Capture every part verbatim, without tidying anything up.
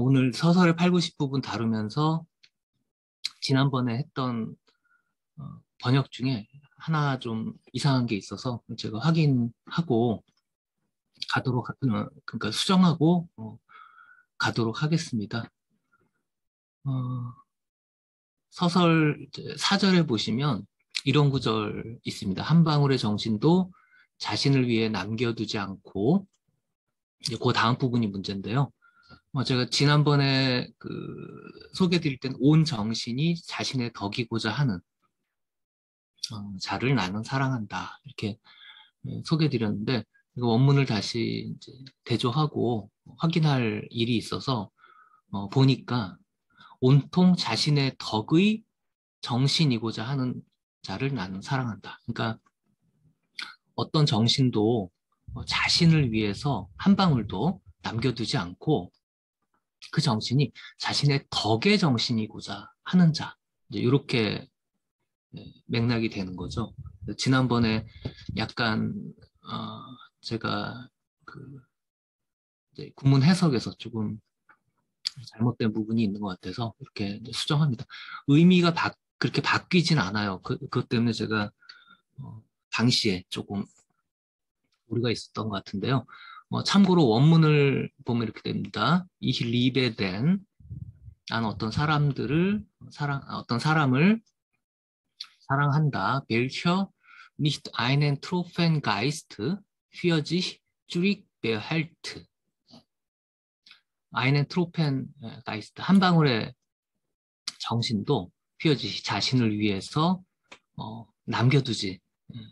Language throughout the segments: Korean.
오늘 서설의 팔, 구십 부분 다루면서 지난번에 했던 어, 번역 중에 하나 좀 이상한 게 있어서 제가 확인하고 가도록, 하- 어, 그러니까 수정하고 어, 가도록 하겠습니다. 어, 서설 사 절에 보시면 이런 구절 있습니다. 한 방울의 정신도 자신을 위해 남겨두지 않고, 이제 그 다음 부분이 문제인데요. 어, 제가 지난번에 그 소개해 드릴 땐 온 정신이 자신의 덕이고자 하는 어, 자를 나는 사랑한다 이렇게 예, 소개해 드렸는데, 이거 원문을 다시 이제 대조하고 확인할 일이 있어서 어, 보니까 온통 자신의 덕의 정신이고자 하는 자를 나는 사랑한다. 그러니까 어떤 정신도 어, 자신을 위해서 한 방울도 남겨두지 않고 그 정신이 자신의 덕의 정신이고자 하는 자. 이제 이렇게 맥락이 되는 거죠. 지난번에 약간 어, 제가 그 이제 구문 해석에서 조금 잘못된 부분이 있는 것 같아서 이렇게 이제 수정합니다. 의미가 바, 그렇게 바뀌진 않아요. 그, 그것 때문에 제가 어, 당시에 조금 오류가 있었던 것 같은데요. 어, 참고로 원문을 보면 이렇게 됩니다. Ich liebe den, 난 어떤 사람들을 사랑 어떤 사람을 사랑한다. welcher nicht einen Tropfengeist für sich zurückbehält. einen Tropfengeist, 한 방울의 정신도 für sich, 자신을 위해서 어, 남겨두지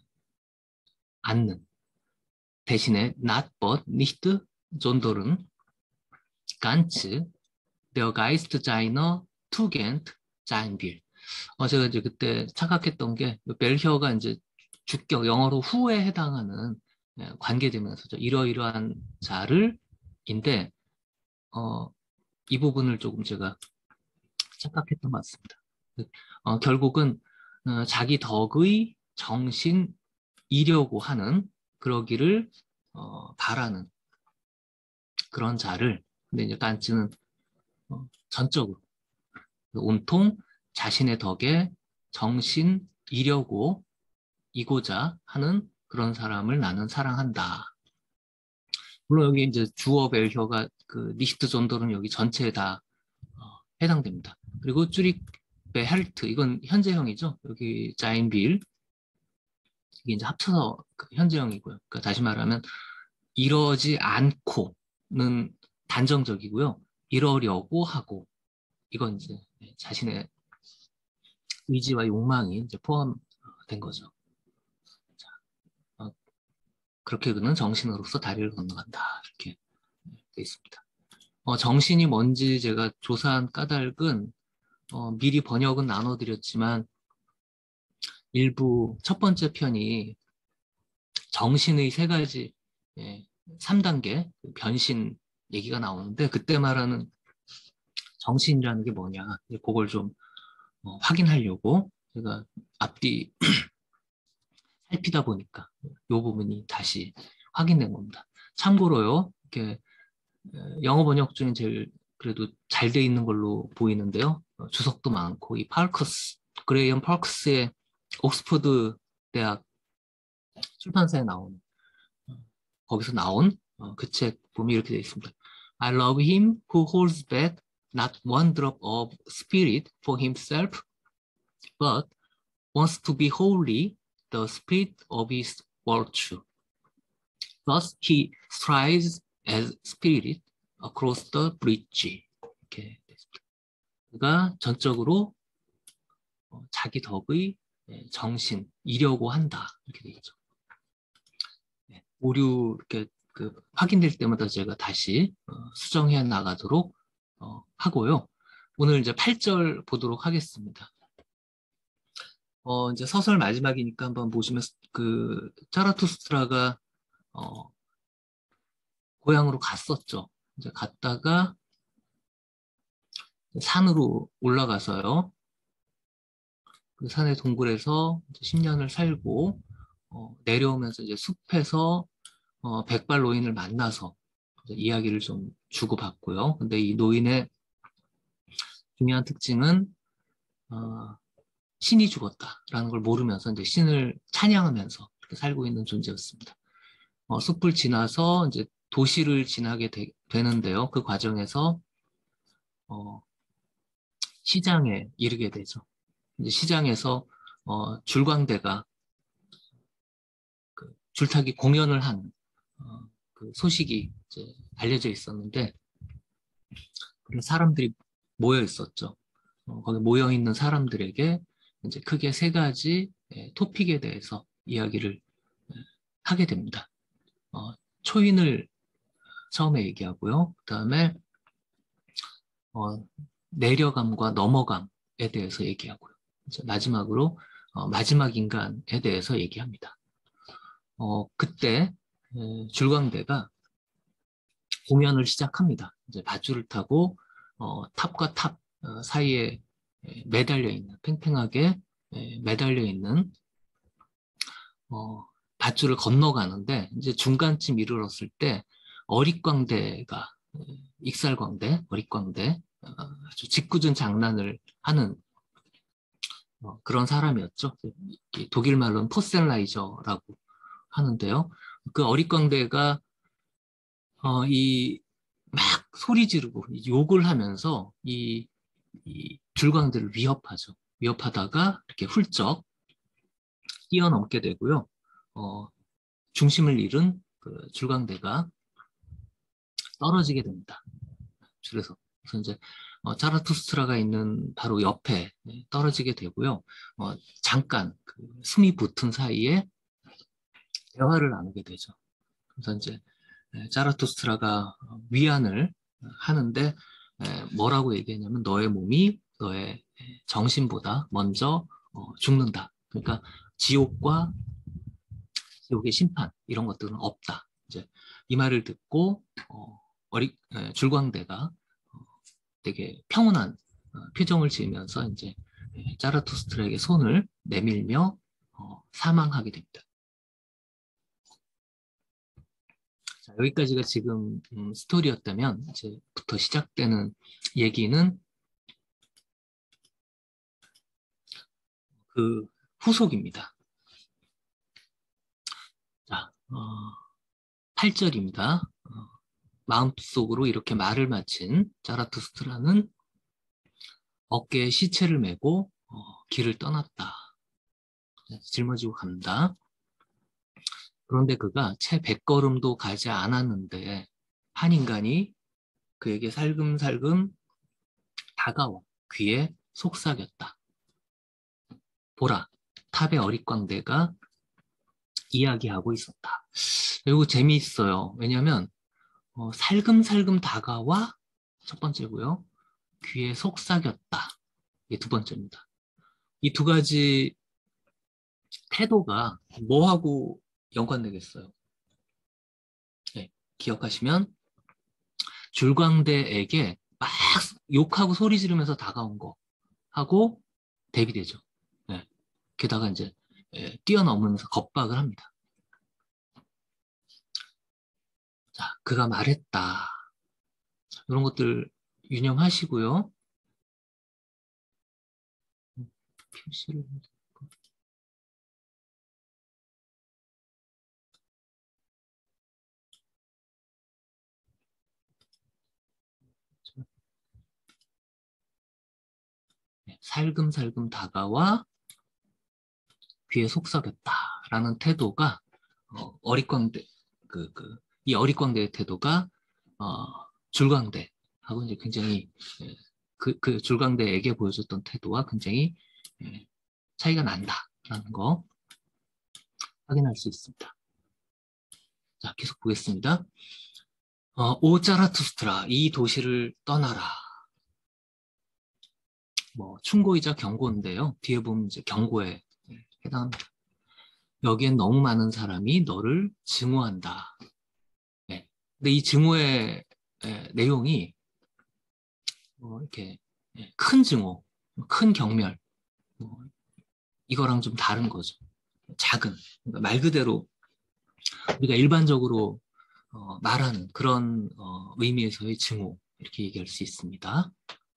않는. 대신에 not but nicht sondern ganz der Geist seiner Tugend sein will. 어, 제가 이제 그때 착각했던 게, 벨혀가 이제 주격, 영어로 후에 해당하는 예, 관계되면서죠. 이러이러한 자를, 인데, 어, 이 부분을 조금 제가 착각했던 것 같습니다. 어, 결국은, 어, 자기 덕의 정신이려고 하는, 그러기를, 어, 바라는 그런 자를, 근데 이제 깐츠는 어, 전적으로, 온통 자신의 덕에 정신이려고 이고자 하는 그런 사람을 나는 사랑한다. 물론 여기 이제 주어 벨혀가 그 니히트 존도는 여기 전체에 다 어, 해당됩니다. 그리고 쭈릭 베헬트, 이건 현재형이죠. 여기 자인빌, 이게 이제 합쳐서 그 현재형이고요. 그러니까 다시 말하면 이러지 않고는 단정적이고요. 이러려고 하고, 이건 이제 자신의 의지와 욕망이 이제 포함된 거죠. 자, 어, 그렇게 그는 정신으로서 다리를 건너간다. 이렇게 되어 있습니다. 어, 정신이 뭔지 제가 조사한 까닭은 어, 미리 번역은 나눠드렸지만 일부 첫 번째 편이 정신의 세 가지, 예, 삼 단계 변신 얘기가 나오는데, 그때 말하는 정신이라는 게 뭐냐, 그걸 좀 어, 확인하려고 제가 앞뒤 살피다 보니까 이 부분이 다시 확인된 겁니다. 참고로요, 이렇게 영어 번역 중에 제일 그래도 잘 돼 있는 걸로 보이는데요. 어, 주석도 많고, 이 파커스, 그레이엄 파커스의 옥스퍼드 대학 출판사에 나온, 어, 거기서 나온 어, 그 책 보면 이렇게 되어 있습니다. I love him who holds back not one drop of spirit for himself, but wants to be wholly the spirit of his virtue. Thus he strives as spirit across the bridge. 이렇게 됐습니다. 그가 전적으로 어, 자기 덕의 정신, 이려고 한다. 이렇게 되어 있죠. 네, 오류 이렇게 그 확인될 때마다 제가 다시 어, 수정해 나가도록 어, 하고요. 오늘 이제 팔 절 보도록 하겠습니다. 어, 이제 서설 마지막이니까 한번 보시면 그 자라투스트라가 어, 고향으로 갔었죠. 이제 갔다가 산으로 올라가서요. 그 산의 동굴에서 십 년을 살고 어, 내려오면서 이제 숲에서 어, 백발노인을 만나서 이야기를 좀 주고받고요. 근데 이 노인의 중요한 특징은 어, 신이 죽었다라는 걸 모르면서 이제 신을 찬양하면서 그렇게 살고 있는 존재였습니다. 어, 숲을 지나서 이제 도시를 지나게 되, 되는데요. 그 과정에서 어, 시장에 이르게 되죠. 이제 시장에서 어, 줄광대가 그 줄타기 공연을 한 어, 그 소식이 이제 알려져 있었는데 그런 사람들이 모여 있었죠. 어, 거기 모여 있는 사람들에게 이제 크게 세 가지 예, 토픽에 대해서 이야기를 예, 하게 됩니다. 어, 초인을 처음에 얘기하고요. 그 다음에 어, 내려감과 넘어감에 대해서 얘기하고요. 이제 마지막으로 어, 마지막 인간에 대해서 얘기합니다. 어, 그때 에, 줄광대가 공연을 시작합니다. 이제 밧줄을 타고 어, 탑과 탑 어, 사이에 에, 매달려 있는 팽팽하게 에, 매달려 있는 어, 밧줄을 건너가는데 이제 중간쯤 이르렀을 때 어릿광대가 에, 익살광대, 어릿광대 어, 아주 짓궂은 장난을 하는 어, 그런 사람이었죠. 독일 말로는 포셀라이저라고 하는데요. 그 어릿광대가 어, 이 막 소리 지르고 욕을 하면서 이, 이 줄광대를 위협하죠. 위협하다가 이렇게 훌쩍 뛰어넘게 되고요. 어, 중심을 잃은 그 줄광대가 떨어지게 됩니다. 줄에서. 그래서 이제 어, 자라투스트라가 있는 바로 옆에 떨어지게 되고요. 어, 잠깐 그 숨이 붙은 사이에 대화를 나누게 되죠. 그래서 이제 자라투스트라가 위안을 하는데 뭐라고 얘기했냐면 너의 몸이 너의 정신보다 먼저 어, 죽는다. 그러니까 지옥과 지옥의 심판 이런 것들은 없다. 이제 이 말을 듣고 어, 어리 에, 줄광대가 어, 되게 평온한 어, 표정을 지으면서 이제 자라투스트라에게 손을 내밀며 어, 사망하게 됩니다. 자, 여기까지가 지금 음, 스토리였다면 이제부터 시작되는 얘기는 그 후속입니다. 자, 어, 팔 절입니다. 어, 마음속으로 이렇게 말을 마친 자라투스트라는 어깨에 시체를 메고 어, 길을 떠났다. 짊어지고 갑니다. 그런데 그가 채 백 걸음도 가지 않았는데 한 인간이 그에게 살금살금 다가와 귀에 속삭였다. 보라, 탑의 어릿광대가 이야기하고 있었다. 이거 재미있어요. 왜냐하면 어, 살금살금 다가와 첫 번째고요. 귀에 속삭였다. 이게 두 번째입니다. 이 두 가지 태도가 뭐하고 연관되겠어요? 네, 기억하시면 줄광대에게 막 욕하고 소리 지르면서 다가온 거 하고 대비되죠. 네, 게다가 이제 예, 뛰어넘으면서 겁박을 합니다. 자, 그가 말했다. 이런 것들 유념하시고요. 표시를 네, 살금살금 다가와 귀에 속삭였다라는 태도가 어, 어릿광대 그, 그, 이 어릿광대의 태도가 어, 줄광대하고 이제 굉장히 예, 그, 그 줄광대에게 보여줬던 태도와 굉장히 예, 차이가 난다라는 거 확인할 수 있습니다. 자, 계속 보겠습니다. 어, 오 자라투스트라, 이 도시를 떠나라. 뭐 충고이자 경고인데요. 뒤에 보면 이제 경고에 해당합니다. 여기엔 너무 많은 사람이 너를 증오한다. 네. 근데 이 증오의 에, 내용이 뭐 이렇게 예, 큰 증오, 큰 경멸, 뭐 이거랑 좀 다른 거죠. 작은. 그러니까 말 그대로 우리가 일반적으로 어, 말하는 그런 어, 의미에서의 증오 이렇게 얘기할 수 있습니다.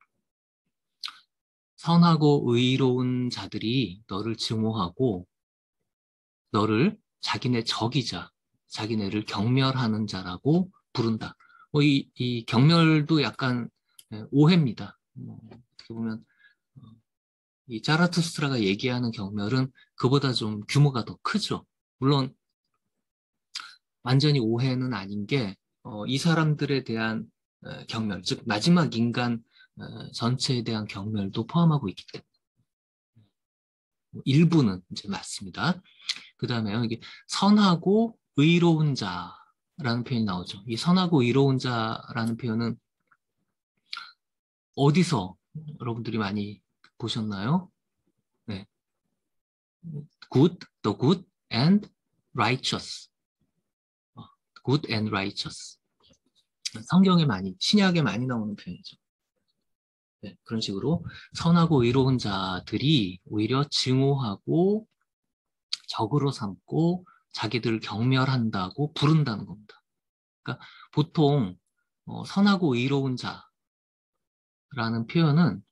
선하고 의로운 자들이 너를 증오하고 너를 자기네 적이자 자기네를 경멸하는 자라고 부른다. 뭐 이, 이 경멸도 약간 오해입니다. 뭐 어떻게 보면 이 자라투스트라가 얘기하는 경멸은 그보다 좀 규모가 더 크죠. 물론 완전히 오해는 아닌 게, 어, 이 사람들에 대한 어, 경멸, 즉 마지막 인간 어, 전체에 대한 경멸도 포함하고 있기 때문에 일부는 이제 맞습니다. 그 다음에요, 이게 선하고 의로운 자라는 표현이 나오죠. 이 선하고 의로운 자라는 표현은 어디서 여러분들이 많이 보셨나요? 네, good, the good and righteous. 어, good and righteous. 성경에 많이, 신약에 많이 나오는 표현이죠. 네, 그런 식으로 선하고 의로운 자들이 오히려 증오하고 적으로 삼고 자기들을 경멸한다고 부른다는 겁니다. 그러니까 보통 어, 선하고 의로운 자라는 표현은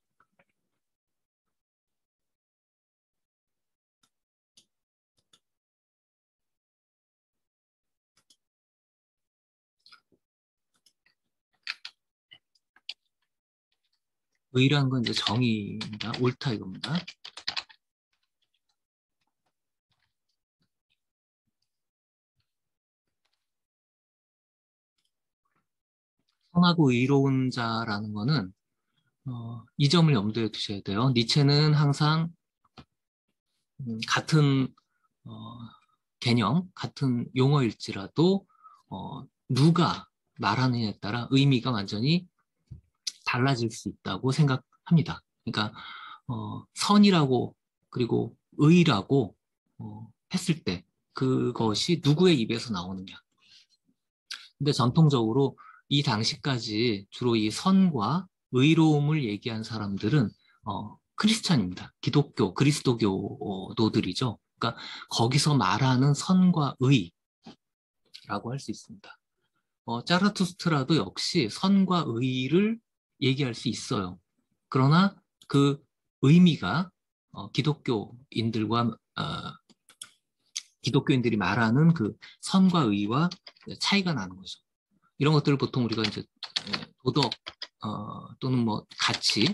의라는 건 이제 정의입니다. 옳다 이겁니다. 선하고 의로운 자라는 거는 어, 이 점을 염두에 두셔야 돼요. 니체는 항상 음, 같은 어, 개념, 같은 용어일지라도 어, 누가 말하느냐에 따라 의미가 완전히 달라질 수 있다고 생각합니다. 그러니까 어, 선이라고 그리고 의라고 어, 했을 때 그것이 누구의 입에서 나오느냐. 근데 전통적으로 이 당시까지 주로 이 선과 의로움을 얘기한 사람들은 어, 크리스찬입니다. 기독교, 그리스도교도들이죠. 그러니까 거기서 말하는 선과 의라고 할 수 있습니다. 어, 짜라투스트라도 역시 선과 의를 얘기할 수 있어요. 그러나 그 의미가 어, 기독교인들과 어, 기독교인들이 말하는 그 선과 의와 차이가 나는 거죠. 이런 것들을 보통 우리가 이제 도덕 어, 또는 뭐 가치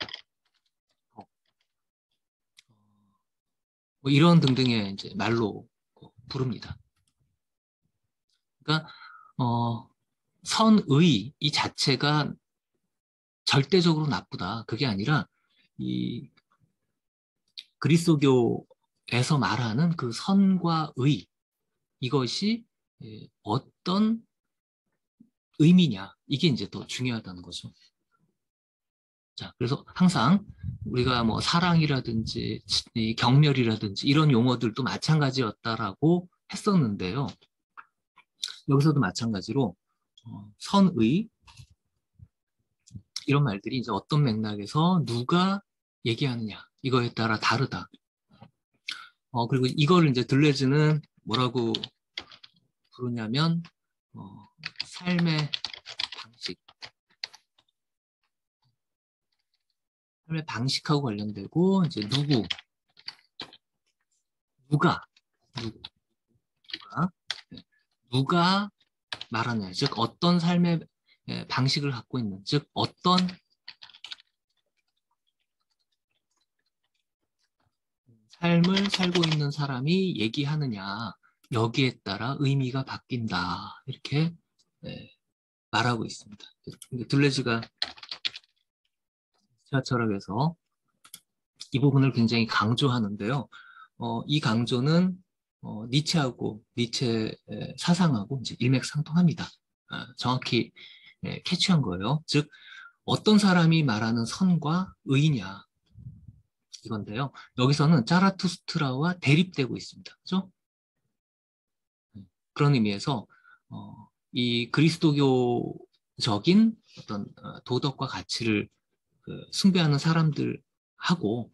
뭐 이런 등등의 이제 말로 부릅니다. 그러니까 어, 선의 이 자체가 절대적으로 나쁘다. 그게 아니라 이 그리스도교에서 말하는 그 선과 의 이것이 어떤 의미냐 이게 이제 더 중요하다는 거죠. 자, 그래서 항상 우리가 뭐 사랑이라든지 경멸이라든지 이런 용어들도 마찬가지였다라고 했었는데요. 여기서도 마찬가지로 어, 선의 이런 말들이 이제 어떤 맥락에서 누가 얘기하느냐 이거에 따라 다르다. 어, 그리고 이거를 이제 들레즈는 뭐라고 부르냐면 어, 삶의 방식, 삶의 방식하고 관련되고 이제 누구, 누가, 누구, 누가, 네. 누가 말하느냐, 즉 어떤 삶의 방식을 갖고 있는, 즉 어떤 삶을 살고 있는 사람이 얘기하느냐 여기에 따라 의미가 바뀐다 이렇게 네, 말하고 있습니다. 들레즈가 지하철학에서 이 부분을 굉장히 강조하는데요. 어, 이 강조는 어, 니체하고 니체 사상하고 이제 일맥상통합니다. 아, 정확히 예, 캐치한 거예요. 즉 어떤 사람이 말하는 선과 의냐 이건데요. 여기서는 짜라투스트라와 대립되고 있습니다. 그죠? 그런 의미에서 어, 이 그리스도교적인 어떤 어, 도덕과 가치를 그, 숭배하는 사람들하고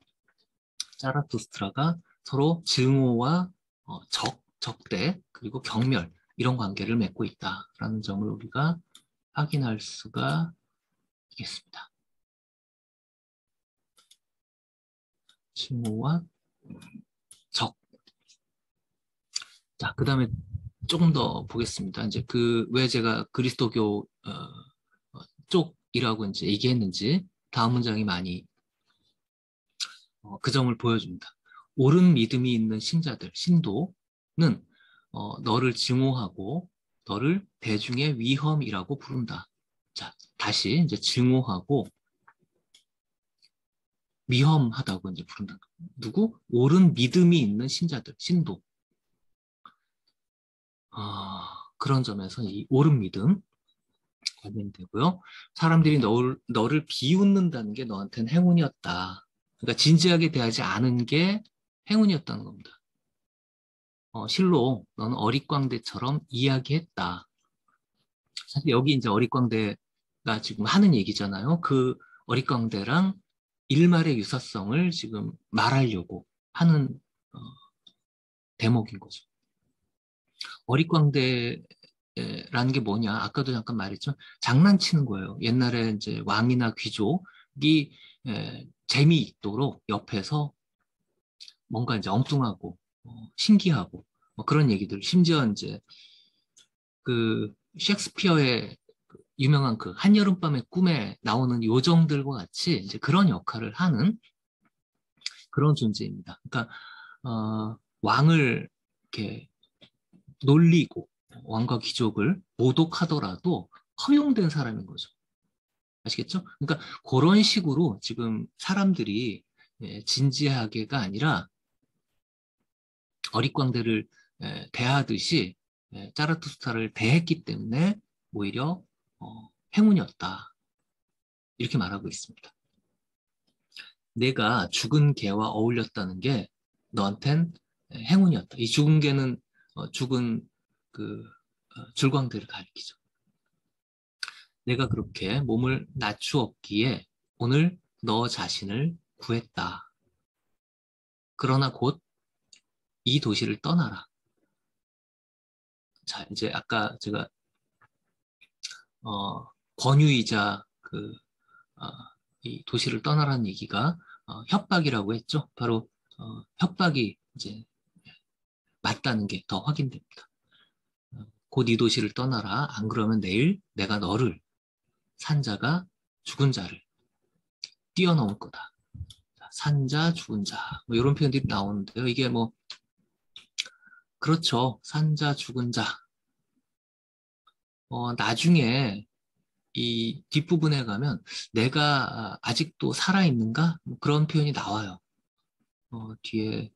자라투스트라가 서로 증오와 어, 적, 적대 그리고 경멸 이런 관계를 맺고 있다라는 점을 우리가 확인할 수가 있겠습니다. 칭호와 적. 자, 그 다음에 조금 더 보겠습니다. 이제 그 왜 제가 그리스도교 어, 어, 쪽이라고 이제 얘기했는지 다음 문장이 많이 어, 그 점을 보여줍니다. 옳은 믿음이 있는 신자들, 신도는 어, 너를 증오하고 너를 대중의 위험이라고 부른다. 자, 다시 이제 증오하고 위험하다고 이제 부른다. 누구? 옳은 믿음이 있는 신자들, 신도. 아, 그런 점에서 이 옳은 믿음 관련되고요. 사람들이 너를, 너를 비웃는다는 게 너한테는 행운이었다. 그러니까 진지하게 대하지 않은 게 행운이었다는 겁니다. 어, 실로 너는 어릿광대처럼 이야기했다. 사실 여기 이제 어릿광대가 지금 하는 얘기잖아요. 그 어릿광대랑 일말의 유사성을 지금 말하려고 하는 어, 대목인 거죠. 어릿광대라는 게 뭐냐? 아까도 잠깐 말했죠. 장난치는 거예요. 옛날에 이제 왕이나 귀족이 에, 재미있도록 옆에서 뭔가 이제 엉뚱하고 어, 신기하고 뭐 그런 얘기들. 심지어 이제 그 셰익스피어의 그 유명한 그 한여름밤의 꿈에 나오는 요정들과 같이 이제 그런 역할을 하는 그런 존재입니다. 그러니까 어, 왕을 이렇게 놀리고 왕과 귀족을 모독하더라도 허용된 사람인 거죠. 아시겠죠? 그러니까 그런 식으로 지금 사람들이 예, 진지하게가 아니라 어릿광대를 예, 대하듯이 예, 자라투스타를 대했기 때문에 오히려 어, 행운이었다. 이렇게 말하고 있습니다. 내가 죽은 개와 어울렸다는 게 너한텐 행운이었다. 이 죽은 개는 어, 죽은 그 어, 줄광대를 가리키죠. 내가 그렇게 몸을 낮추었기에 오늘 너 자신을 구했다. 그러나 곧 이 도시를 떠나라. 자, 이제 아까 제가 어, 권유이자 그 어, 이 도시를 떠나라는 얘기가 어, 협박이라고 했죠. 바로 어, 협박이 이제 맞다는 게 더 확인됩니다. 어, 곧 이 도시를 떠나라. 안 그러면 내일 내가 너를 산자가 죽은 자를 뛰어넘을 거다. 산자, 죽은 자, 뭐 이런 표현들이 나오는데요. 이게 뭐 그렇죠. 산자, 죽은 자. 어, 나중에 이 뒷부분에 가면 내가 아직도 살아있는가? 뭐 그런 표현이 나와요. 어, 뒤에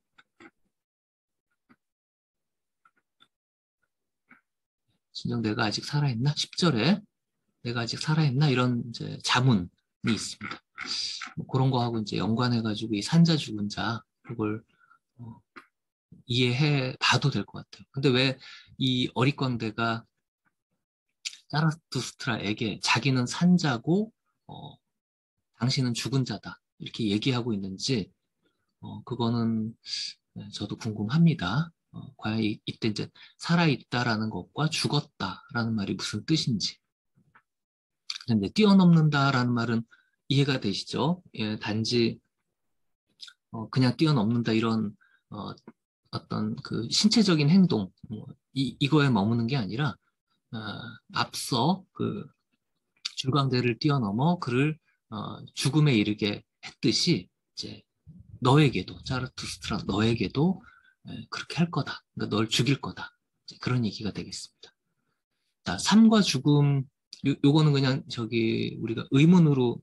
진정 내가 아직 살아있나? 십 절에 내가 아직 살아있나? 이런 이제 자문이 있습니다. 뭐 그런 거하고 이제 연관해가지고 이 산자, 죽은 자, 그걸 어, 이해해 봐도 될 것 같아요. 근데 왜 이 어릿광대가 자라투스트라에게 자기는 산자고 어, 당신은 죽은 자다 이렇게 얘기하고 있는지 어, 그거는 저도 궁금합니다. 어, 과연 이, 이때 이제 살아있다라는 것과 죽었다라는 말이 무슨 뜻인지. 근데 뛰어넘는다라는 말은 이해가 되시죠? 예, 단지 어, 그냥 뛰어넘는다 이런 어, 어떤 그 신체적인 행동 뭐, 이, 이거에 머무는 게 아니라 어, 앞서 그 줄광대를 뛰어넘어 그를 어, 죽음에 이르게 했듯이 이제 너에게도 자르투스트라 너에게도 에, 그렇게 할 거다. 그러니까 널 죽일 거다. 그런 얘기가 되겠습니다. 자, 삶과 죽음 요, 요거는 그냥 저기 우리가 의문으로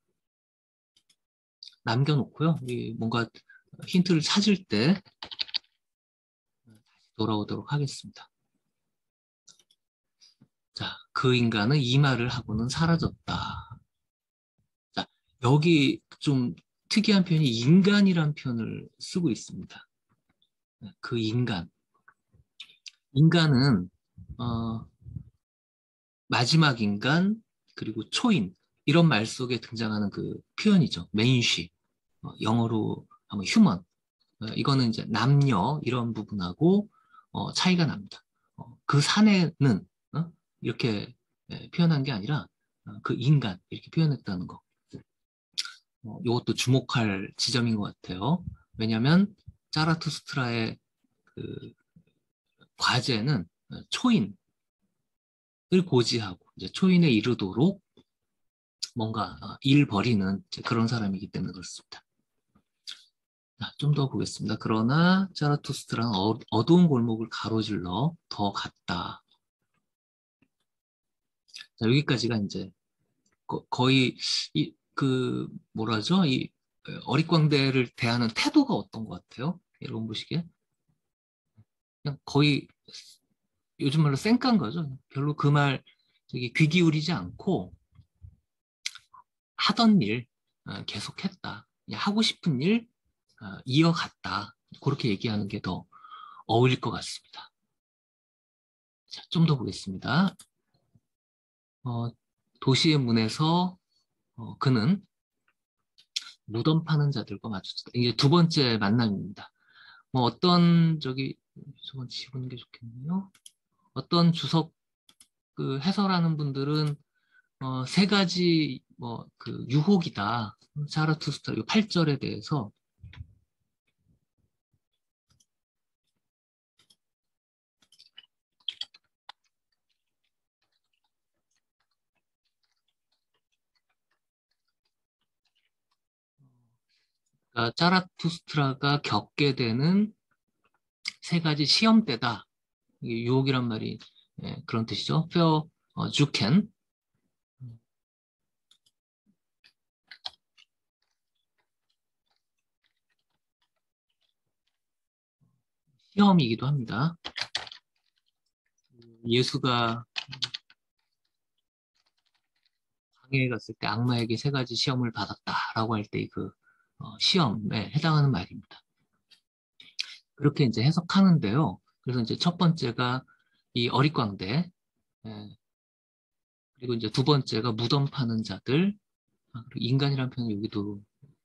남겨놓고요. 이 뭔가 힌트를 찾을 때 돌아오도록 하겠습니다. 자, 그 인간은 이 말을 하고는 사라졌다. 자, 여기 좀 특이한 표현이 인간이란 표현을 쓰고 있습니다. 그 인간. 인간은 어, 마지막 인간 그리고 초인 이런 말 속에 등장하는 그 표현이죠. 맨쉬. 어, 영어로 하면 휴먼. 어, 이거는 이제 남녀 이런 부분하고 어, 차이가 납니다. 어, 그 사내는 어? 이렇게 예, 표현한 게 아니라 어, 그 인간 이렇게 표현했다는 거. 어, 이것도 주목할 지점인 것 같아요. 왜냐하면 자라투스트라의 그 과제는 어, 초인을 고지하고 이제 초인에 이르도록 뭔가 어, 일 벌이는 이제 그런 사람이기 때문에 그렇습니다. 좀 더 보겠습니다. 그러나 자라투스트라는 어, 어두운 골목을 가로질러 더 갔다. 자, 여기까지가 이제 거, 거의 이 그 뭐라죠? 이 어릿광대를 대하는 태도가 어떤 것 같아요? 여러분 보시기에 그냥 거의 요즘 말로 쌩깐 거죠. 별로 그 말 저기 귀 기울이지 않고 하던 일 어, 계속했다. 그냥 하고 싶은 일 어, 이어갔다. 그렇게 얘기하는 게 더 어울릴 것 같습니다. 자, 좀 더 보겠습니다. 어, 도시의 문에서 어, 그는 무덤 파는 자들과 마주쳤다. 이게 두 번째 만남입니다. 뭐 어떤 저기 저건 지우는 게 좋겠네요. 어떤 주석 그 해설하는 분들은 어, 세 가지 뭐 그 유혹이다. 자라투스트라 팔 절에 대해서 그러니까 자라투스트라가 겪게 되는 세 가지 시험대다. 이게 유혹이란 말이 예, 그런 뜻이죠. 페어 어, 주켄 시험이기도 합니다. 예수가 강해에 갔을 때 악마에게 세 가지 시험을 받았다라고 할 때 그 시험에 해당하는 말입니다. 그렇게 이제 해석하는데요. 그래서 이제 첫 번째가 이 어릿광대, 예, 그리고 이제 두 번째가 무덤 파는 자들, 아, 그리고 인간이라는 표현이 여기도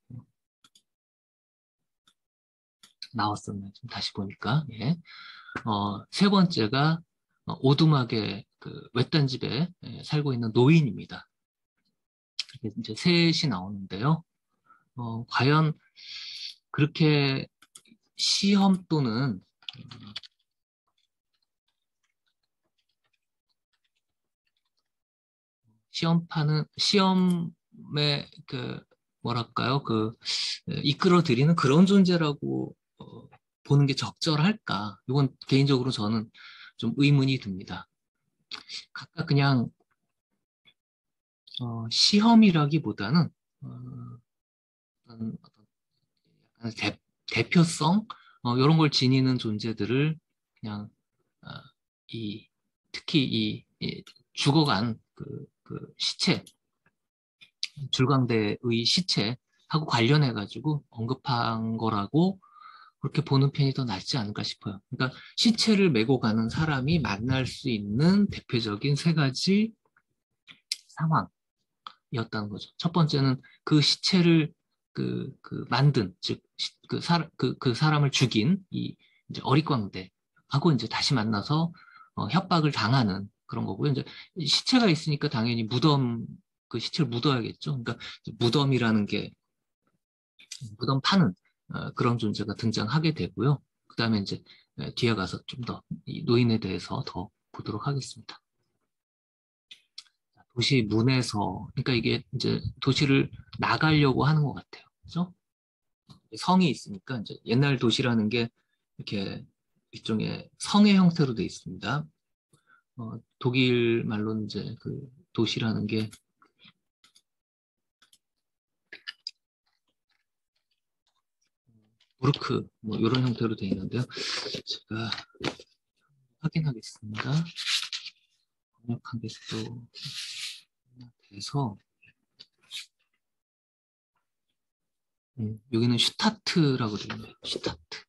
나왔었네요. 좀 다시 보니까. 예. 어, 세 번째가 어, 오두막의 그 외딴 집에 예, 살고 있는 노인입니다. 이게 이제 셋이 나오는데요. 어, 과연 그렇게 시험 또는 시험파는 시험에 그 뭐랄까요 그 이끌어 들이는 그런 존재라고 어, 보는 게 적절할까? 이건 개인적으로 저는 좀 의문이 듭니다. 각각 그냥 어, 시험이라기보다는 어, 어떤, 어떤 대, 대표성 어, 이런 걸 지니는 존재들을 그냥 어, 이 특히 이, 이 죽어간 그, 그 시체 줄광대의 시체하고 관련해가지고 언급한 거라고 그렇게 보는 편이 더 낫지 않을까 싶어요. 그러니까 시체를 메고 가는 사람이 만날 수 있는 대표적인 세 가지 상황이었다는 거죠. 첫 번째는 그 시체를 그, 그 만든, 즉, 그, 사, 그, 그 사람을 죽인 이 이제 어릿광대하고 이제 다시 만나서 어, 협박을 당하는 그런 거고요. 이제 시체가 있으니까 당연히 무덤, 그 시체를 묻어야겠죠. 그러니까 무덤이라는 게 무덤 파는 어, 그런 존재가 등장하게 되고요. 그 다음에 이제 에, 뒤에 가서 좀 더 이 노인에 대해서 더 보도록 하겠습니다. 도시 문에서, 그러니까 이게 이제 도시를 나가려고 하는 것 같아요. 그죠? 성이 있으니까 이제 옛날 도시라는 게 이렇게 일종의 성의 형태로 돼 있습니다. 어, 독일 말로 이제 그 도시라는 게 부르크 뭐 이런 형태로 돼 있는데요. 제가 확인하겠습니다. 번역한 게 또 돼서 음, 여기는 슈타트라고 되어 있네요. 슈타트.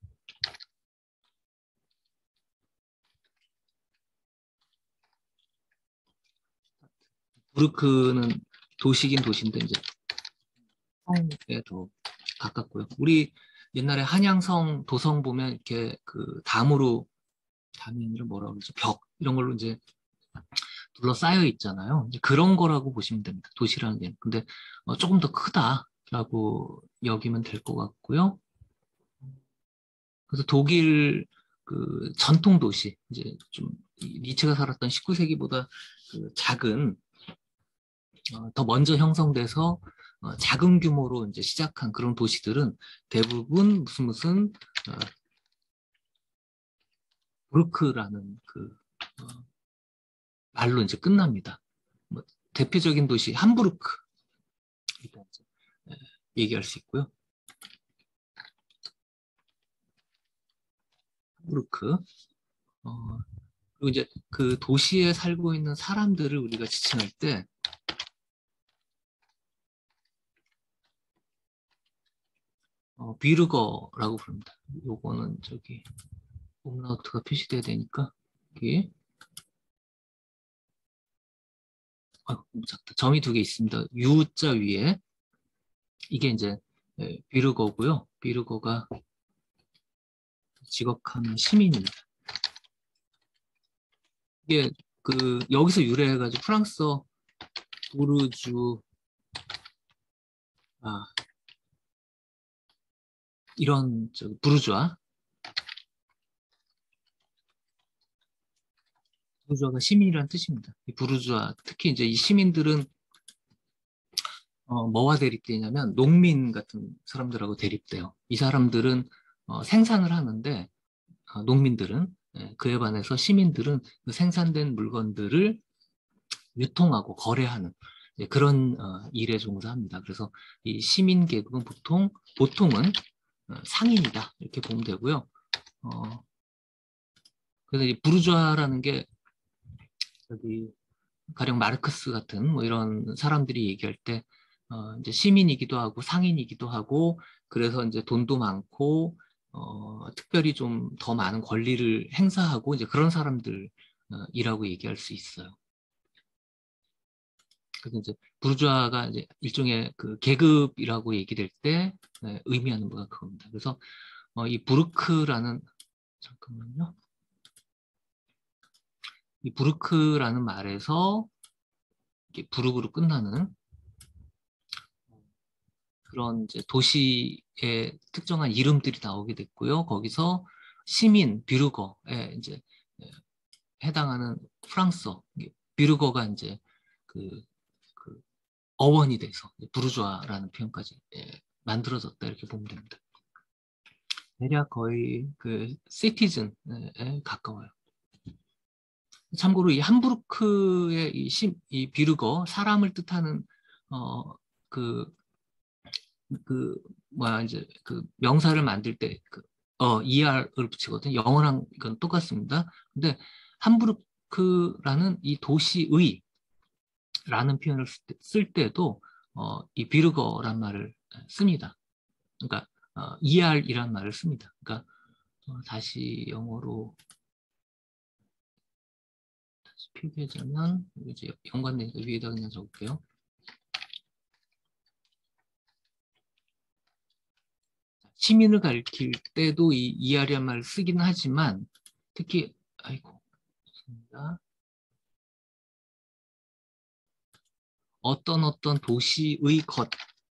부르크는 도시긴 도시인데 이제 성에 더 가깝고요. 우리 옛날에 한양성 도성 보면 이렇게 그 담으로 담이 아니라 뭐라 그러죠? 벽 이런 걸로 이제 둘러싸여 있잖아요. 이제 그런 거라고 보시면 됩니다. 도시라는 게. 근데 어, 조금 더 크다라고 여기면 될 것 같고요. 그래서 독일 그 전통 도시, 이제 좀 니체가 살았던 십구 세기보다 그 작은, 어, 더 먼저 형성돼서 어, 작은 규모로 이제 시작한 그런 도시들은 대부분 무슨 무슨 어, 브루크라는 그 어, 말로 이제 끝납니다. 뭐 대표적인 도시 함부르크 일단 이제, 예, 얘기할 수 있고요. 함부르크. 어, 그리고 이제 그 도시에 살고 있는 사람들을 우리가 지칭할 때 어, 비르거라고 부릅니다. 요거는 저기 홈라우트가 표시돼야 되니까 여기 아, 너무 작다. 점이 두 개 있습니다. U자 위에 이게 이제 예, 비르거고요. 비르거가 직역하면 시민입니다. 이게 그 여기서 유래해가지고 프랑스어 부르주 아 이런 저 부르주아 부르주아가 시민이라는 뜻입니다. 이 부르주아 특히 이제 이 시민들은 어, 뭐와 대립되냐면 농민 같은 사람들하고 대립돼요. 이 사람들은 어, 생산을 하는데 어, 농민들은 예, 그에 반해서 시민들은 그 생산된 물건들을 유통하고 거래하는 예, 그런 어, 일에 종사합니다. 그래서 이 시민 계급은 보통 보통은 어, 상인이다 이렇게 보면 되고요. 어, 그래서 이 부르주아라는 게 여기 가령 마르크스 같은 뭐 이런 사람들이 얘기할 때 어, 이제 시민이기도 하고 상인이기도 하고 그래서 이제 돈도 많고 어, 특별히 좀 더 많은 권리를 행사하고 이제 그런 사람들이라고 얘기할 수 있어요. 그래서 이제 부르주아가 이제 일종의 그 계급이라고 얘기될 때 네, 의미하는 바가 그겁니다. 그래서 어, 이 부르크라는 잠깐만요. 이 부르크라는 말에서 이게 부르크로 끝나는 그런 이제 도시의 특정한 이름들이 나오게 됐고요. 거기서 시민 뷰르거에 이제 해당하는 프랑스어 뷰르거가 이제 그, 그 어원이 돼서 부르주아라는 표현까지 예, 만들어졌다 이렇게 보면 됩니다. 대략 거의 그 시티즌에 가까워요. 참고로 이 함부르크의 이, 시, 이 비르거 사람을 뜻하는 어 그 그 뭐야 이제 그 명사를 만들 때 그 어 이알을 붙이거든요. 영어랑 이건 똑같습니다. 근데 함부르크라는 이 도시의라는 표현을 쓸, 때, 쓸 때도 어, 이 비르거란 말을 씁니다. 그러니까 어, 이알이란 말을 씁니다. 그러니까 어, 다시 영어로 다시 표기하자면 이제 연관되니까 위에다 그냥 적을게요. 시민을 가리킬 때도 이 이알이란 말을 쓰기는 하지만 특히 아이고 좋습니다. 어떤 어떤 도시의 것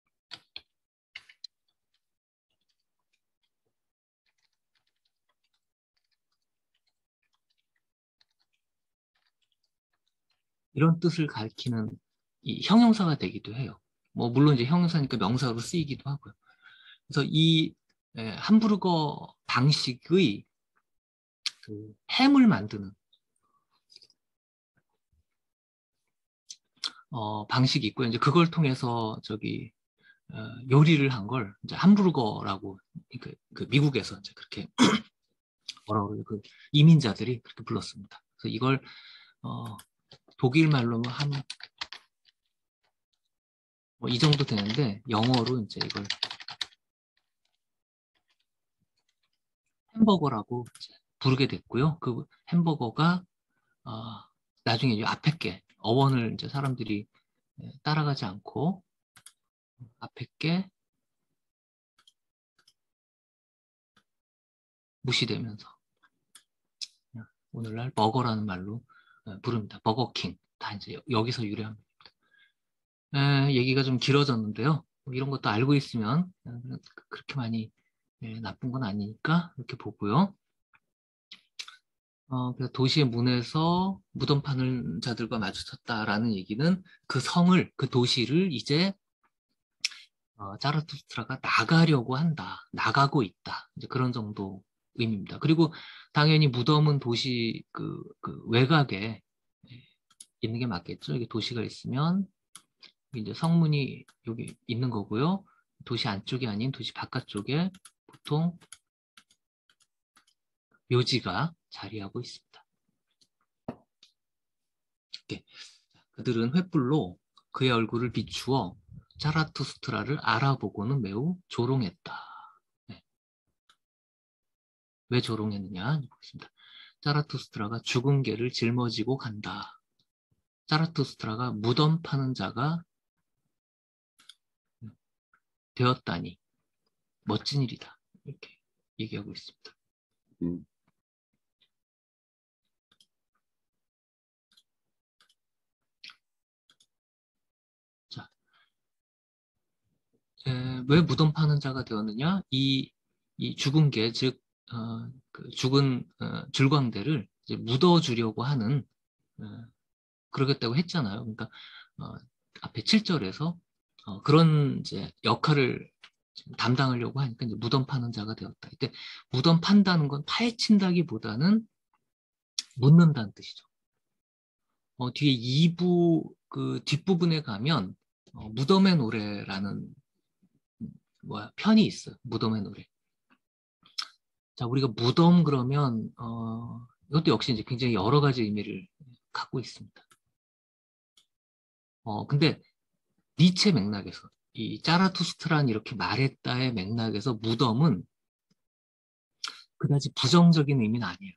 이런 뜻을 가리키는 이 형용사가 되기도 해요. 뭐 물론 이제 형용사니까 명사로 쓰이기도 하고요. 그래서 이 에, 함부르거 방식의 그 햄을 만드는 어, 방식이 있고요. 이제 그걸 통해서 저기 어, 요리를 한 걸 이제 함부르거라고 그, 그 미국에서 이제 그렇게 뭐라 그러죠? 그 이민자들이 그렇게 불렀습니다. 그래서 이걸 어, 독일 말로 한 뭐 이 정도 되는데 영어로 이제 이걸 햄버거라고 이제 부르게 됐고요. 그 햄버거가 어, 나중에 이 앞에 게 어원을 이제 사람들이 따라가지 않고 앞에 게 무시되면서 오늘날 버거라는 말로 부릅니다. 버거킹. 다 이제 여기서 유래합니다. 에, 얘기가 좀 길어졌는데요. 뭐 이런 것도 알고 있으면 그렇게 많이 예, 나쁜 건 아니니까 이렇게 보고요. 어, 그래서 도시의 문에서 무덤 파는 자들과 마주쳤다라는 얘기는 그 성을, 그 도시를 이제 어, 자라투스트라가 나가려고 한다, 나가고 있다. 이제 그런 정도 의미입니다. 그리고 당연히 무덤은 도시 그, 그 외곽에 있는 게 맞겠죠. 이게 도시가 있으면 이제 성문이 여기 있는 거고요. 도시 안쪽이 아닌 도시 바깥쪽에 보통 묘지가 자리하고 있습니다. 이렇게 그들은 횃불로 그의 얼굴을 비추어 자라투스트라를 알아보고는 매우 조롱했다. 네. 왜 조롱했느냐 보겠습니다. 자라투스트라가 죽은 개를 짊어지고 간다. 자라투스트라가 무덤 파는 자가 되었다니 멋진 일이다. 이렇게 얘기하고 있습니다. 음. 자, 에, 왜 무덤 파는 자가 되었느냐? 이, 이 죽은 개, 즉 어, 그 죽은 어, 줄광대를 이제 묻어주려고 하는 어, 그러겠다고 했잖아요. 그러니까 어, 앞에 칠 절에서 어, 그런 이제 역할을 담당하려고 하니까 이제 무덤 파는 자가 되었다. 이때 무덤 판다는 건 파헤친다기보다는 묻는다는 뜻이죠. 어, 뒤에 이 부 그 뒷부분에 가면 어, 무덤의 노래라는 뭐야 편이 있어요. 무덤의 노래. 자, 우리가 무덤 그러면 어, 이것도 역시 이제 굉장히 여러 가지 의미를 갖고 있습니다. 어, 근데 니체 맥락에서 이 짜라투스트란 이렇게 말했다의 맥락에서 무덤은 그다지 부정적인 의미는 아니에요.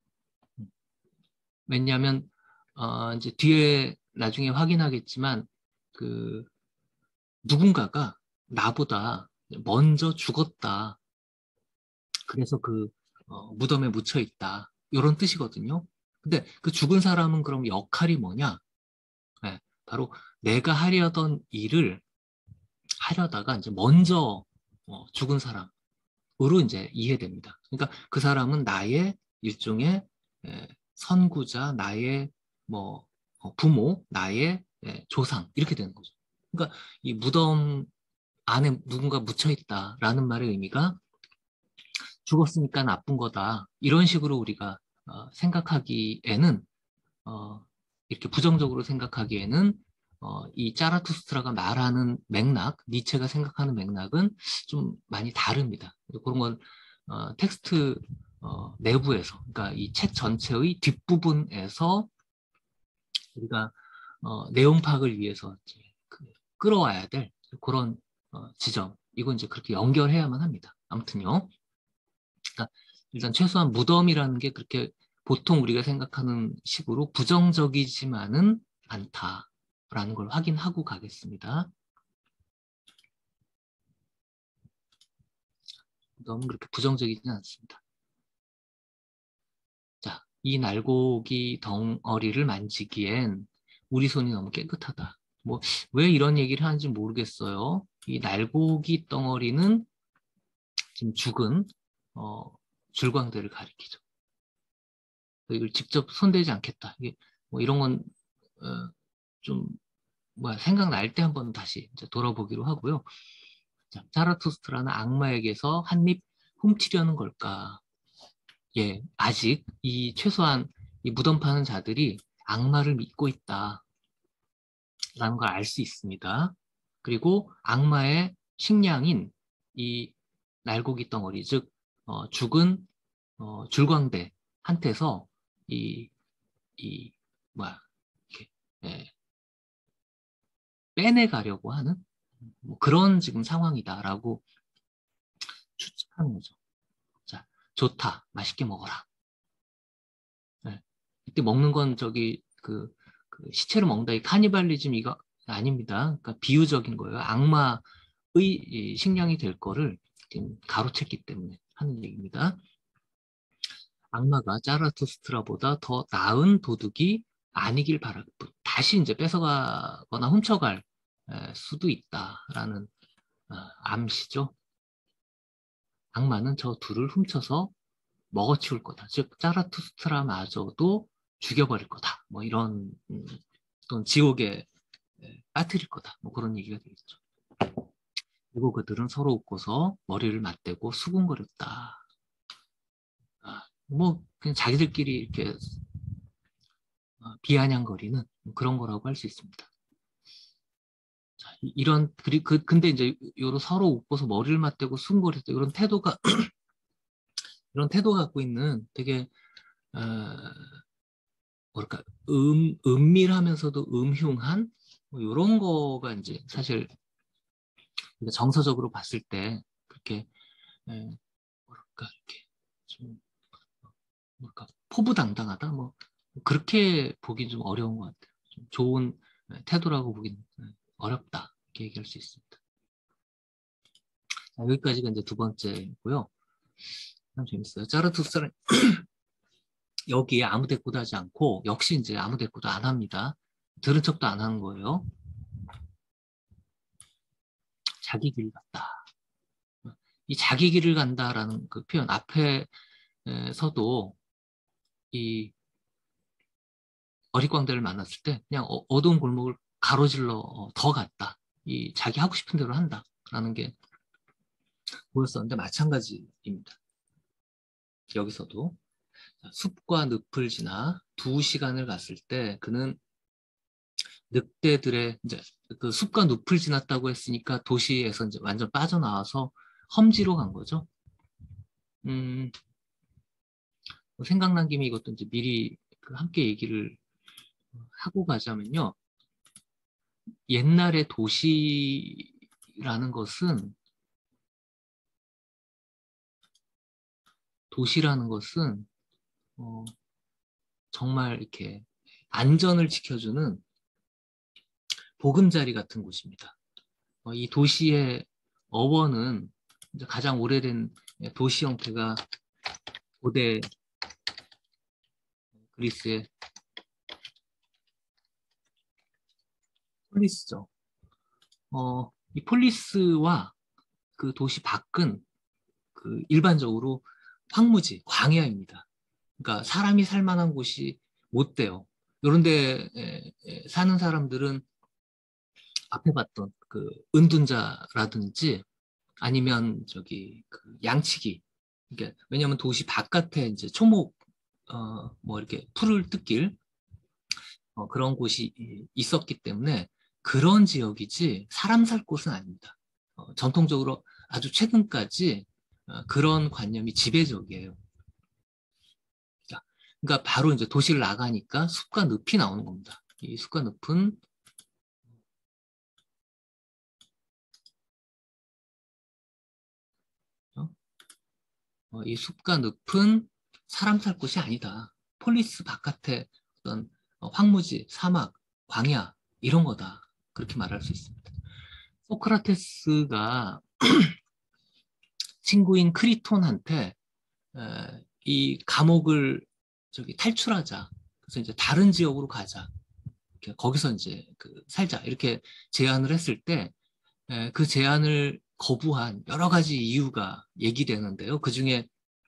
왜냐하면 어, 이제 뒤에 나중에 확인하겠지만 그 누군가가 나보다 먼저 죽었다. 그래서 그 어, 무덤에 묻혀 있다. 이런 뜻이거든요. 근데 그 죽은 사람은 그럼 역할이 뭐냐? 네, 바로 내가 하려던 일을 하려다가 이제 먼저 어, 죽은 사람으로 이제 이해됩니다. 그러니까 그 사람은 나의 일종의 에, 선구자, 나의 뭐 어, 부모, 나의 에, 조상 이렇게 되는 거죠. 그러니까 이 무덤 안에 누군가 묻혀 있다라는 말의 의미가 죽었으니까 나쁜 거다. 이런 식으로 우리가 어, 생각하기에는 어, 이렇게 부정적으로 생각하기에는 어, 이 짜라투스트라가 말하는 맥락, 니체가 생각하는 맥락은 좀 많이 다릅니다. 그런 건 어, 텍스트 어, 내부에서, 그러니까 이 책 전체의 뒷부분에서 우리가 어, 내용 파악을 위해서 이제 그, 끌어와야 될 그런 어, 지점. 이건 이제 그렇게 연결해야만 합니다. 아무튼요. 그러니까 일단 최소한 무덤이라는 게 그렇게 보통 우리가 생각하는 식으로 부정적이지만은 않다라는 걸 확인하고 가겠습니다. 무덤은 그렇게 부정적이지는 않습니다. 자, 이 날고기 덩어리를 만지기엔 우리 손이 너무 깨끗하다. 뭐 왜 이런 얘기를 하는지 모르겠어요. 이 날고기 덩어리는 지금 죽은 어, 줄광대를 가리키죠. 이걸 직접 손대지 않겠다. 이게 뭐 이런 건 어, 좀 뭐야 생각날 때 한번 다시 이제 돌아보기로 하고요. 자, 자라투스트라는 악마에게서 한 입 훔치려는 걸까? 예, 아직 이 최소한 이 무덤 파는 자들이 악마를 믿고 있다라는 걸 알 수 있습니다. 그리고 악마의 식량인 이 날고기 덩어리, 즉 어, 죽은 어, 줄광대 한테서 이, 이 뭐야 이렇게 예, 빼내가려고 하는 뭐 그런 지금 상황이다라고 추측하는 거죠. 자, 좋다. 맛있게 먹어라. 네. 이때 먹는 건 저기 그, 그 시체를 먹는다. 이 카니발리즘 이거 아닙니다. 그러니까 비유적인 거예요. 악마의 식량이 될 거를 지금 가로챘기 때문에 하는 얘기입니다. 악마가 자라투스트라보다 더 나은 도둑이 아니길 바랄 뿐. 다시 이제 뺏어가거나 훔쳐갈 에, 수도 있다라는 어, 암시죠. 악마는 저 둘을 훔쳐서 먹어치울 거다. 즉 자라투스트라마저도 죽여버릴 거다. 뭐 이런 음, 또는 지옥에 에, 빠뜨릴 거다. 뭐 그런 얘기가 되겠죠. 그리고 그들은 서로 웃고서 머리를 맞대고 수군거렸다. 아, 뭐 그냥 자기들끼리 이렇게 어, 비아냥거리는 그런 거라고 할 수 있습니다. 자, 이- 이런 그리 그 근데 이제 요로 서로 웃고서 머리를 맞대고 수군거렸다. 이런 태도가 이런 태도 갖고 있는 되게 어, 뭐랄까 음 은밀하면서도 음흉한 뭐 이런 거가 이제 사실 정서적으로 봤을 때 그렇게 에, 뭐랄까 이렇게 좀 뭐랄까 포부당당하다 뭐 그렇게 보기 좀 어려운 것 같아요. 좀 좋은 태도라고 보긴 어렵다 이렇게 얘기할 수 있습니다. 자, 여기까지가 이제 두 번째고요. 참 재밌어요. 자르투스는 여기에 아무 대꾸도 하지 않고 역시 이제 아무 대꾸도 안 합니다. 들은 척도 안 하는 거예요. 자기 길 갔다. 이 자기 길을 간다라는 그 표현 앞에서도 이 어릿광대를 만났을 때 그냥 어, 어두운 골목을 가로질러 어, 더 갔다. 이 자기 하고 싶은 대로 한다라는 게 보였었는데 마찬가지입니다. 여기서도 숲과 늪을 지나 두 시간을 갔을 때 그는 늑대들의 이제 그 숲과 늪을 지났다고 했으니까 도시에서 이제 완전 빠져나와서 험지로 간 거죠. 음, 뭐 생각난 김에 이것도 이제 미리 그 함께 얘기를 하고 가자면요. 옛날의 도시라는 것은 도시라는 것은 어, 정말 이렇게 안전을 지켜주는 보금자리 같은 곳입니다. 어, 이 도시의 어원은 이제 가장 오래된 도시 형태가 고대 그리스의 폴리스죠. 어, 이 폴리스와 그 도시 밖은 그 일반적으로 황무지, 광야입니다. 그러니까 사람이 살 만한 곳이 못 돼요. 이런데 사는 사람들은 앞에 봤던 그 은둔자라든지 아니면 저기 그 양치기. 그러니까 왜냐하면 도시 바깥에 이제 초목 어 뭐 이렇게 풀을 뜯길 어, 그런 곳이 있었기 때문에 그런 지역이지 사람 살 곳은 아닙니다. 어, 전통적으로 아주 최근까지 어, 그런 관념이 지배적이에요. 자, 그러니까 바로 이제 도시를 나가니까 숲과 늪이 나오는 겁니다. 이 숲과 늪은 어, 어, 이 숲과 늪은 사람 살 곳이 아니다. 폴리스 바깥에 어떤 어, 황무지, 사막, 광야 이런 거다. 그렇게 말할 수 있습니다. 소크라테스가 친구인 크리톤한테 에, 이 감옥을 저기 탈출하자. 그래서 이제 다른 지역으로 가자. 이렇게 거기서 이제 그 살자. 이렇게 제안을 했을 때 그 제안을 거부한 여러 가지 이유가 얘기되는데요. 그 중에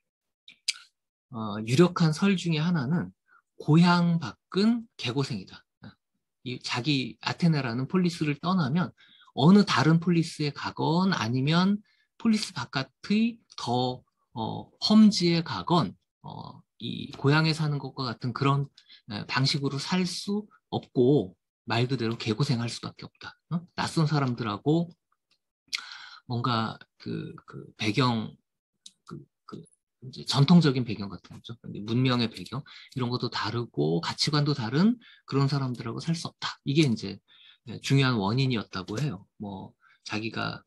어, 유력한 설 중에 하나는 고향 밖은 개고생이다. 이 자기 아테네라는 폴리스를 떠나면 어느 다른 폴리스에 가건 아니면 폴리스 바깥의 더 어, 험지에 가건 어, 이 고향에 사는 것과 같은 그런 에, 방식으로 살 수 없고 말 그대로 개고생할 수밖에 없다. 어? 낯선 사람들하고 뭔가 그, 그 배경 그, 그 이제 전통적인 배경 같은 거죠. 문명의 배경 이런 것도 다르고 가치관도 다른 그런 사람들하고 살 수 없다. 이게 이제 중요한 원인이었다고 해요. 뭐 자기가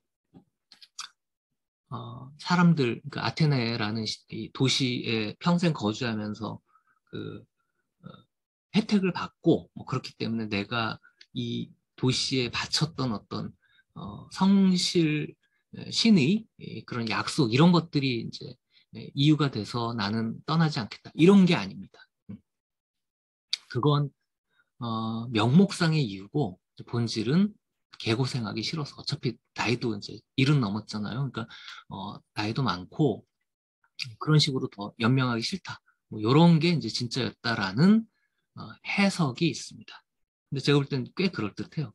어, 사람들 그 아테네라는 이 도시에 평생 거주하면서 그 어, 혜택을 받고 뭐 그렇기 때문에 내가 이 도시에 바쳤던 어떤 어, 성실 신의 그런 약속 이런 것들이 이제 예, 이유가 돼서 나는 떠나지 않겠다. 이런 게 아닙니다. 음. 그건 어, 명목상의 이유고 본질은 개고생하기 싫어서 어차피 나이도 이제 일은 넘었잖아요. 그러니까 어, 나이도 많고 그런 식으로 더 연명하기 싫다. 뭐 이런 게 이제 진짜였다라는 어, 해석이 있습니다. 근데 제가 볼 때는 꽤 그럴듯해요.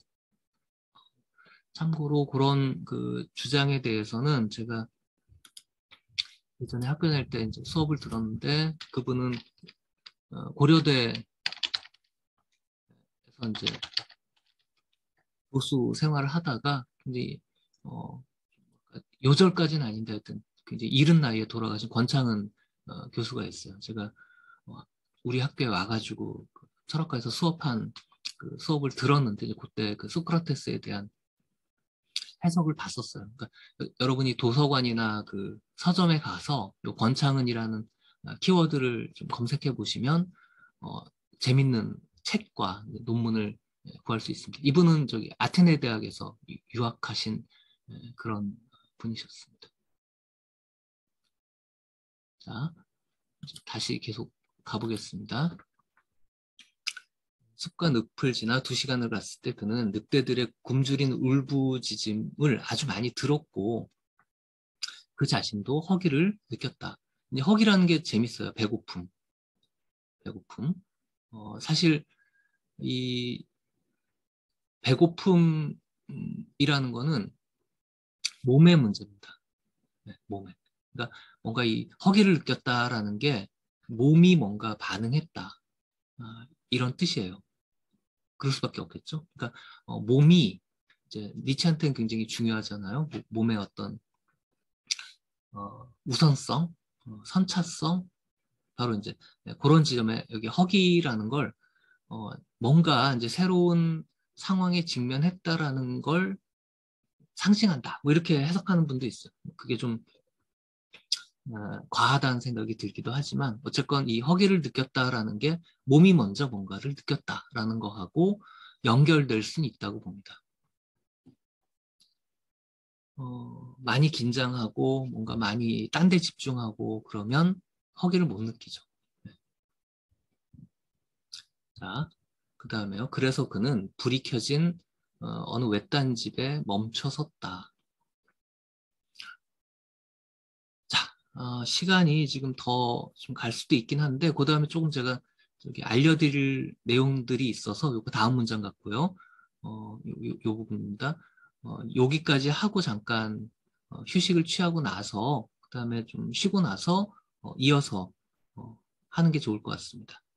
참고로 그런 그 주장에 대해서는 제가 예전에 학교 다닐 때 이제 수업을 들었는데 그분은 어, 고려대에서 이제 교수 생활을 하다가 근데 어, 요절까지는 아닌데 하여튼 그 이제 이른 나이에 돌아가신 권창은 어, 교수가 있어요. 제가 어, 우리 학교에 와가지고 그 철학과에서 수업한 그 수업을 들었는데 이제 그때 그 소크라테스에 대한 해석을 봤었어요. 그러니까 여러분이 도서관이나 그 서점에 가서 요 권창은이라는 키워드를 좀 검색해 보시면 어, 재밌는 책과 논문을 구할 수 있습니다. 이분은 저기 아테네 대학에서 유학하신 그런 분이셨습니다. 자, 다시 계속 가보겠습니다. 숲과 늪을 지나 두 시간을 갔을 때 그는 늑대들의 굶주린 울부짖음을 아주 많이 들었고 그 자신도 허기를 느꼈다. 이제 허기라는 게 재밌어요. 배고픔. 배고픔. 어, 사실 이 배고픔이라는 거는 몸의 문제입니다. 네, 몸에. 그러니까 뭔가 이 허기를 느꼈다라는 게 몸이 뭔가 반응했다. 아, 이런 뜻이에요. 그럴 수밖에 없겠죠. 그러니까 어, 몸이 이제 니체한테는 굉장히 중요하잖아요. 모- 몸의 어떤 어, 우선성, 어, 선차성, 바로 이제 네, 그런 지점에 여기 허기라는 걸 어, 뭔가 이제 새로운 상황에 직면했다라는 걸 상징한다. 뭐 이렇게 해석하는 분도 있어요. 그게 좀 어, 과하다는 생각이 들기도 하지만 어쨌건 이 허기를 느꼈다라는 게 몸이 먼저 뭔가를 느꼈다라는 거하고 연결될 수는 있다고 봅니다. 어, 많이 긴장하고 뭔가 많이 딴 데 집중하고 그러면 허기를 못 느끼죠. 네. 자, 그 다음에요. 그래서 그는 불이 켜진 어, 어느 외딴 집에 멈춰 섰다. 자, 어, 시간이 지금 더 좀 갈 수도 있긴 한데 그 다음에 조금 제가 저기 알려드릴 내용들이 있어서 요거 다음 문장 같고요. 어, 요, 요, 요 부분입니다. 어, 여기까지 하고 잠깐 어, 휴식을 취하고 나서 그 다음에 좀 쉬고 나서 어, 이어서 어, 하는 게 좋을 것 같습니다.